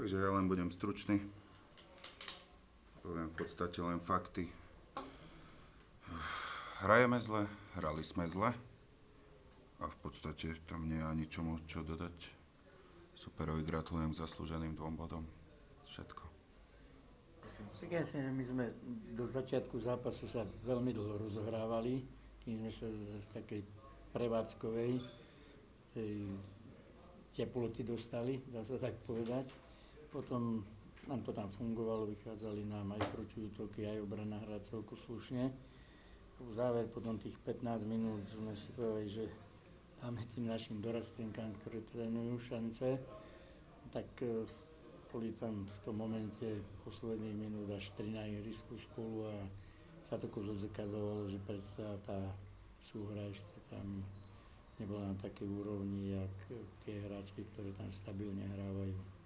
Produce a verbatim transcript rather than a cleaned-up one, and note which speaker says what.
Speaker 1: Takže ja len budem stručný. Poviem v podstate len fakty. Hrajeme zle, hrali sme zle a v podstate tam nie je ani čomu čo dodať. Superovi gratulujem k zaslúženým dvom bodom. Všetko.
Speaker 2: Tak ja si, my sme do začiatku zápasu sa veľmi dlho rozohrávali, kým sme sa z takej prevádzkovej tej teploty dostali, dá sa tak povedať. Potom nám to tam fungovalo, vychádzali nám aj protiútoky, aj obrana hra celku slušne. V záver potom tých pätnásť minút sme si povedali, že dáme tým našim dorastenkám, ktoré trénujú, šance, tak boli tam v tom momente posledných minút až tri na ihrisku spolu a sa to odzrkadľovalo, že predsa tá súhra ešte tam nebola na takej úrovni, jak tie hráčky, ktoré tam stabilne hrávajú.